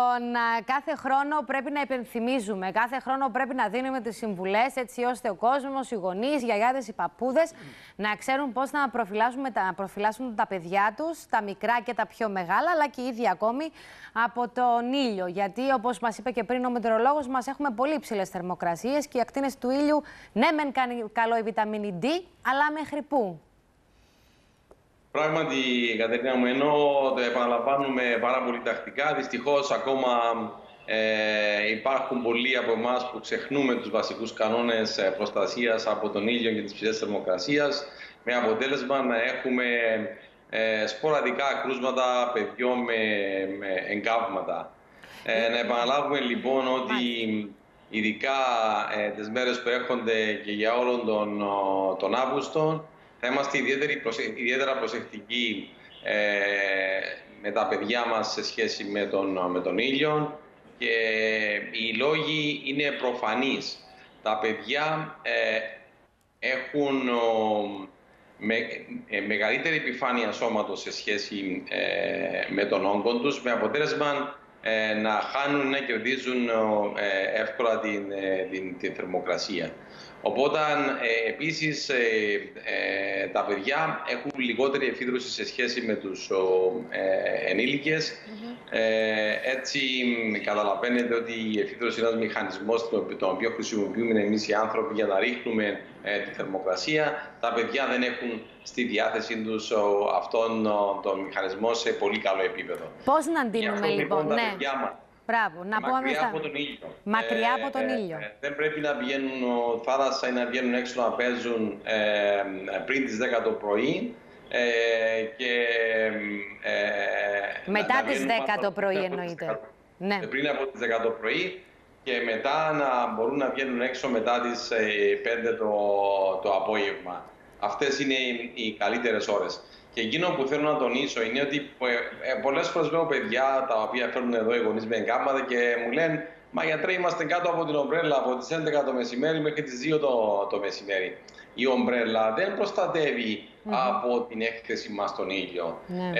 Κάθε χρόνο πρέπει να υπενθυμίζουμε, κάθε χρόνο πρέπει να δίνουμε τις συμβουλές έτσι ώστε ο κόσμος, οι γονείς, οι γιαγιάδες, οι παππούδες να ξέρουν πώς να προφυλάσσουν τα παιδιά τους, τα μικρά και τα πιο μεγάλα, αλλά και ήδη ακόμη από τον ήλιο. Γιατί, όπως μας είπε και πριν ο μετεωρολόγος μας, έχουμε πολύ υψηλές θερμοκρασίες και οι ακτίνες του ήλιου, ναι, μεν κάνει καλό η βιταμίνη D, αλλά μέχρι πού? Πράγματι, Κατερίνα μου, ενώ το επαναλαμβάνουμε πάρα πολύ τακτικά, δυστυχώς ακόμα υπάρχουν πολλοί από εμάς που ξεχνούμε τους βασικούς κανόνες προστασίας από τον ήλιο και τις ψηλές θερμοκρασίας, με αποτέλεσμα να έχουμε σποραδικά κρούσματα παιδιών με εγκάβματα. Να επαναλάβουμε λοιπόν ότι ειδικά τις μέρες που έρχονται και για όλον τον Αύγουστο, θα είμαστε ιδιαίτερα προσεκτικοί με τα παιδιά μας σε σχέση με τον ήλιο και οι λόγοι είναι προφανείς. Τα παιδιά έχουν μεγαλύτερη επιφάνεια σώματος σε σχέση με τον όγκο τους, με αποτέλεσμα να χάνουν, να κερδίζουν εύκολα την θερμοκρασία. Οπότε, επίσης, τα παιδιά έχουν λιγότερη εφίδρωση σε σχέση με τους ενήλικες. Έτσι, καταλαβαίνετε ότι η εφίδρωση είναι ένας μηχανισμός τον οποίο χρησιμοποιούμε εμείς οι άνθρωποι για να ρίχνουμε τη θερμοκρασία. Τα παιδιά δεν έχουν στη διάθεσή τους αυτόν τον μηχανισμό σε πολύ καλό επίπεδο. Πώς να ντύνουμε λοιπόν, ναι. Μπράβο, να μακριά από τον ήλιο. Μακριά από τον ήλιο. Δεν πρέπει να βγαίνουν θάλασσα ή να βγαίνουν έξω να παίζουν πριν τις 10 το πρωί. Μετά τις 10 το πρωί εννοείται. Ναι. Πριν από τις 10 το πρωί και μετά να μπορούν να βγαίνουν έξω μετά τις 5 το απόγευμα. Αυτές είναι οι καλύτερες ώρες. Και εκείνο που θέλω να τονίσω είναι ότι πολλές φορές βλέπω παιδιά τα οποία φέρνουν εδώ οι γονείς με εγκάμματα και μου λένε «Μα γιατρέ, είμαστε κάτω από την ομπρέλα από τις 11 το μεσημέρι μέχρι τις 2 το μεσημέρι». Η ομπρέλα δεν προστατεύει από την έκθεση μας στον ήλιο.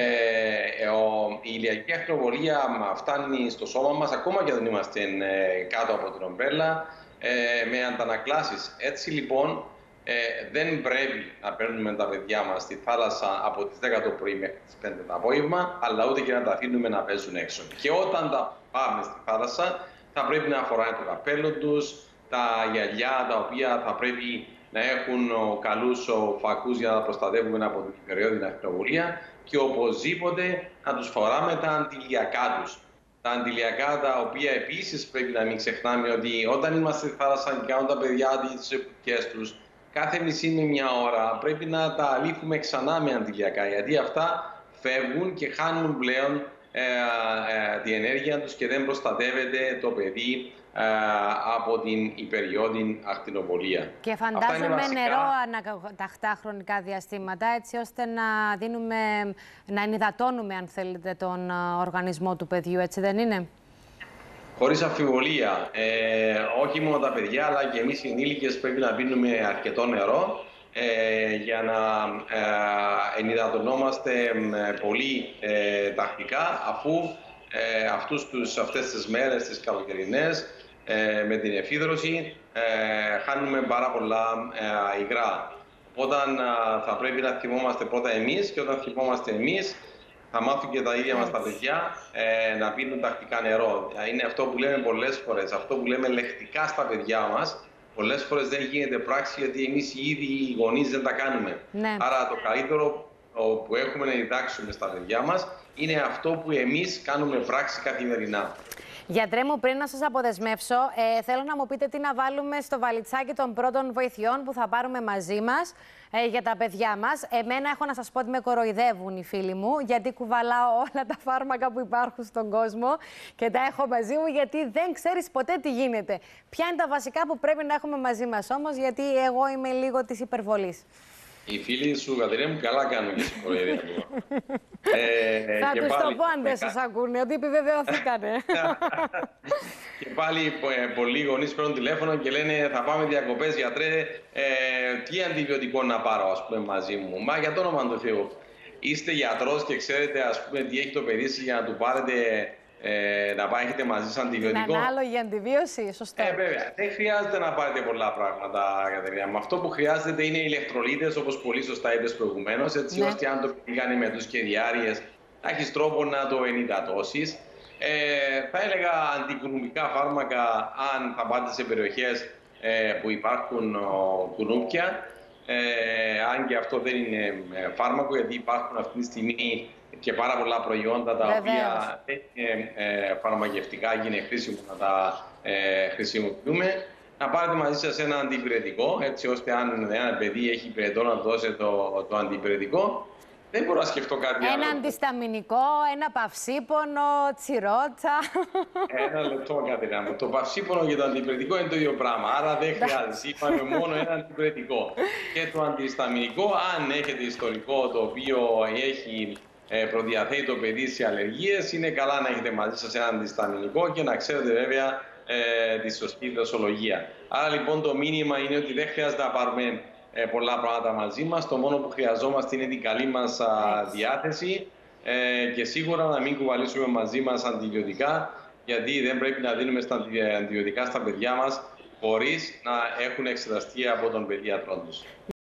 Η ηλιακή ακτινοβολία φτάνει στο σώμα μας ακόμα και δεν είμαστε κάτω από την ομπρέλα με αντανακλάσεις. Έτσι λοιπόν, δεν πρέπει να παίρνουμε τα παιδιά μας στη θάλασσα από τις 10 το πρωί μέχρι τις 5 το απόγευμα, αλλά ούτε και να τα αφήνουμε να παίζουν έξω. Και όταν τα πάμε στη θάλασσα, θα πρέπει να φοράνε το καπέλο τους, τα γυαλιά τα οποία θα πρέπει να έχουν καλούς φακούς για να προστατεύουμε από την υπεριόδινη ακτινοβολία και οπωσδήποτε να τους φοράμε τα αντιλιακά τους. Τα αντιλιακά τα οποία επίσης πρέπει να μην ξεχνάμε ότι όταν είμαστε στη θάλασσα και κάνουν τα παιδιά τις κουτιές τους, κάθε μισή με μια ώρα πρέπει να τα αλήφουμε ξανά με αντιλιακά, γιατί αυτά φεύγουν και χάνουν πλέον την ενέργεια τους και δεν προστατεύεται το παιδί από την υπεριόδινη ακτινοβολία. Και φαντάζομαι νερό ανατακτά χρονικά διαστήματα, έτσι ώστε να ενυδατώνουμε, αν θέλετε, τον οργανισμό του παιδιού, έτσι δεν είναι? Χωρίς αμφιβολία. Όχι μόνο τα παιδιά, αλλά και εμείς οι ενήλικες πρέπει να πίνουμε αρκετό νερό για να ενυδατωνόμαστε πολύ τακτικά, αφού αυτές τις μέρες, τις καλοκαιρινές, με την εφίδρωση, χάνουμε πάρα πολλά υγρά. Όταν θα πρέπει να θυμόμαστε πρώτα εμείς και όταν θυμόμαστε εμείς, θα μάθουν και τα ίδια μας τα παιδιά να πίνουν τακτικά νερό. Είναι αυτό που λέμε πολλές φορές, αυτό που λέμε λεκτικά στα παιδιά μας. Πολλές φορές δεν γίνεται πράξη γιατί εμείς οι ίδιοι οι γονείς δεν τα κάνουμε. Ναι. Άρα το καλύτερο που έχουμε να διδάξουμε στα παιδιά μας είναι αυτό που εμείς κάνουμε πράξη καθημερινά. Γιατρέ μου, πριν να σας αποδεσμεύσω, θέλω να μου πείτε τι να βάλουμε στο βαλιτσάκι των πρώτων βοηθειών που θα πάρουμε μαζί μας για τα παιδιά μας. Εμένα έχω να σας πω ότι με κοροϊδεύουν οι φίλοι μου, γιατί κουβαλάω όλα τα φάρμακα που υπάρχουν στον κόσμο και τα έχω μαζί μου, γιατί δεν ξέρεις ποτέ τι γίνεται. Ποια είναι τα βασικά που πρέπει να έχουμε μαζί μας όμως, γιατί εγώ είμαι λίγο της υπερβολής. Οι φίλοι σου, Κατερίνα μου, καλά κάνουν και συγχωρείτε. Θα τους το πω αν δεν σας ακούνε, ότι επιβεβαιωθήκανε. Και πάλι πολλοί γονείς παίρνουν τηλέφωνο και λένε θα πάμε διακοπές, γιατρέ, τι αντιβιωτικό να πάρω, ας πούμε, μαζί μου. Μα για το όνομα του Θεού. Είστε γιατρός και ξέρετε, ας πούμε, τι έχει το παιδί σας για να του πάρετε να έχετε μαζί σας αντιβιωτικό. Την ανάλογη αντιβίωση, σωστό. Βέβαια. Δεν χρειάζεται να πάρετε πολλά πράγματα, Κατερίνα. Με αυτό που χρειάζεται είναι οι ηλεκτρολίτες, όπως πολύ σωστά είπες προηγουμένως, έτσι ώστε αν το παιδί κάνει με τους και διάρειες, να έχεις τρόπο να το ενυδατώσεις. Θα έλεγα αντικουνουπικά φάρμακα, αν θα πάτε σε περιοχές που υπάρχουν κουνούπια. Αν και αυτό δεν είναι φάρμακο, γιατί υπάρχουν αυτή τη στιγμή και πάρα πολλά προϊόντα τα οποία δεν είναι φαρμακευτικά και είναι χρήσιμο να τα χρησιμοποιούμε. Να πάρετε μαζί σας ένα αντιπυρετικό, έτσι ώστε αν ένα παιδί έχει πυρετό να δώσετε το αντιπυρετικό. Δεν μπορώ να σκεφτώ κάτι άλλο. Ένα αντισταμινικό, ένα παυσίπονο, τσιρότσα. Ένα λεπτό, Κατερίνα. Το παυσίπονο και το αντιπυρετικό είναι το ίδιο πράγμα. Άρα δεν χρειάζεται. Είπαμε μόνο ένα αντιπυρετικό. Και το αντισταμινικό, αν έχετε ιστορικό το οποίο έχει προδιαθέτει το παιδί σε αλλεργίες, είναι καλά να έχετε μαζί σας ένα αντισταμινικό και να ξέρετε βέβαια τη σωστή δοσολογία. Άρα λοιπόν το μήνυμα είναι ότι δεν χρειάζεται να πάρουμε πολλά πράγματα μαζί μας. Το μόνο που χρειαζόμαστε είναι την καλή μας διάθεση και σίγουρα να μην κουβαλήσουμε μαζί μας αντιβιωτικά, γιατί δεν πρέπει να δίνουμε αντιβιωτικά στα παιδιά μας χωρίς να έχουν εξεταστεί από τον παιδίατρό τους.